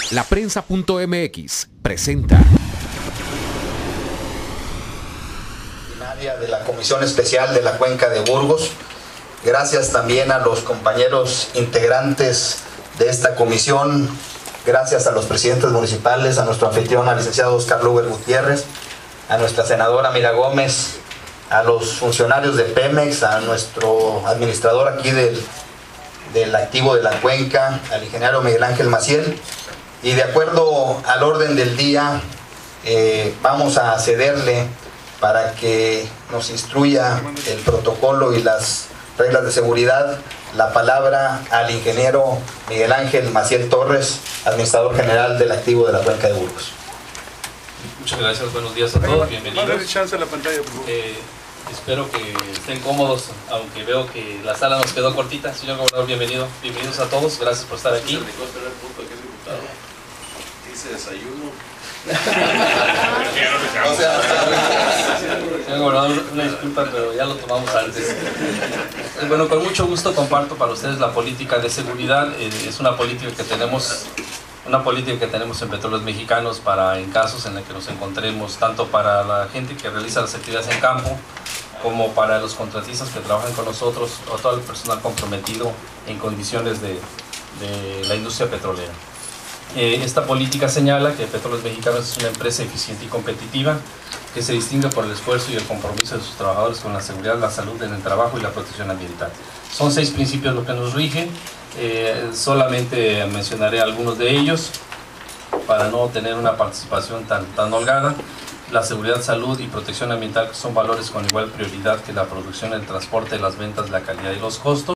Laprensa.mx presenta. De la Comisión Especial de la Cuenca de Burgos. Gracias también a los compañeros integrantes de esta comisión. Gracias a los presidentes municipales, a nuestro anfitrión, al licenciado Oscar Luber Gutiérrez, a nuestra senadora Mira Gómez, a los funcionarios de Pemex, a nuestro administrador aquí del activo de la cuenca, al ingeniero Miguel Ángel Maciel. Y de acuerdo al orden del día, vamos a cederle para que nos instruya el protocolo y las reglas de seguridad la palabra al ingeniero Miguel Ángel Maciel Torres, administrador general del activo de la Cuenca de Burgos. Muchas gracias, buenos días a todos, bienvenidos. Dale chance a la pantalla, por favor. Espero que estén cómodos, aunque veo que la sala nos quedó cortita. Señor gobernador, bienvenidos a todos, gracias por estar aquí. Dice desayuno. Señor gobernador, una disculpa, pero ya lo tomamos antes. Bueno, con mucho gusto comparto para ustedes la política de seguridad. Es una política que tenemos en Petróleos Mexicanos para en casos en los que nos encontremos, tanto para la gente que realiza las actividades en campo, como para los contratistas que trabajan con nosotros, o todo el personal comprometido en condiciones de la industria petrolera. Esta política señala que Petróleos Mexicanos es una empresa eficiente y competitiva que se distingue por el esfuerzo y el compromiso de sus trabajadores con la seguridad, la salud en el trabajo y la protección ambiental. Son 6 principios los que nos rigen, solamente mencionaré algunos de ellos para no tener una participación tan holgada. La seguridad, salud y protección ambiental son valores con igual prioridad que la producción, el transporte, las ventas, la calidad y los costos.